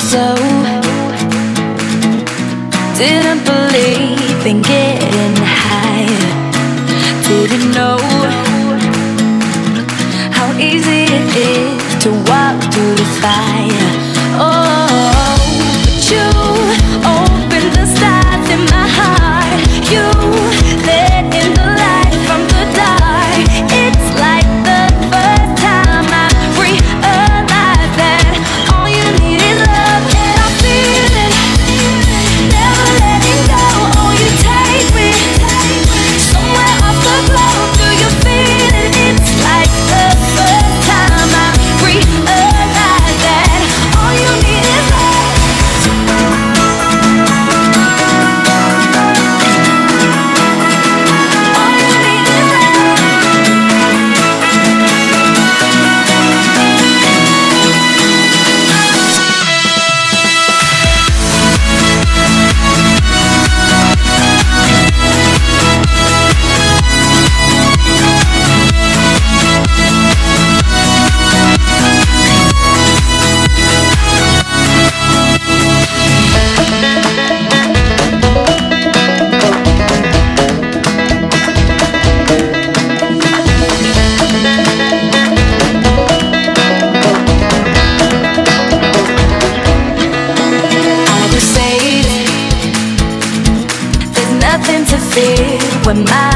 so. Didn't believe in getting high. Didn't know how easy it is to walk through the fire. Oh, but you opened the stars in my heart. You let in the light from the dark. It's like the first time I realized that all you need is love, and I feel it, never letting go. Oh, you take me somewhere off the globe. Do you feel it? It's like the first time I realized that all you need is love. When my